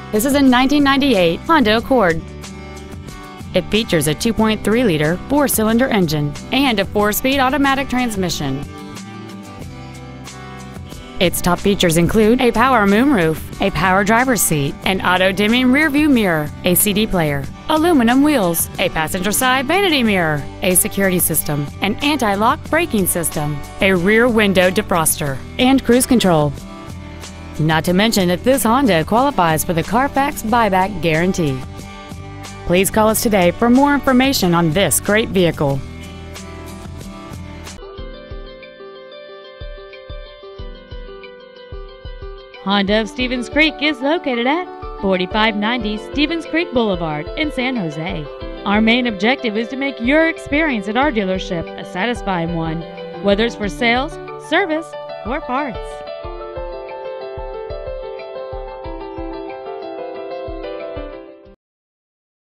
This is a 1998 Honda Accord. It features a 2.3-liter four-cylinder engine and a 4-speed automatic transmission. Its top features include a power moonroof, a power driver's seat, an auto-dimming rearview mirror, a CD player, aluminum wheels, a passenger side vanity mirror, a security system, an anti-lock braking system, a rear window defroster, and cruise control. Not to mention that this Honda qualifies for the Carfax buyback guarantee. Please call us today for more information on this great vehicle. Honda of Stevens Creek is located at 4590 Stevens Creek Boulevard in San Jose. Our main objective is to make your experience at our dealership a satisfying one, whether it's for sales, service, or parts.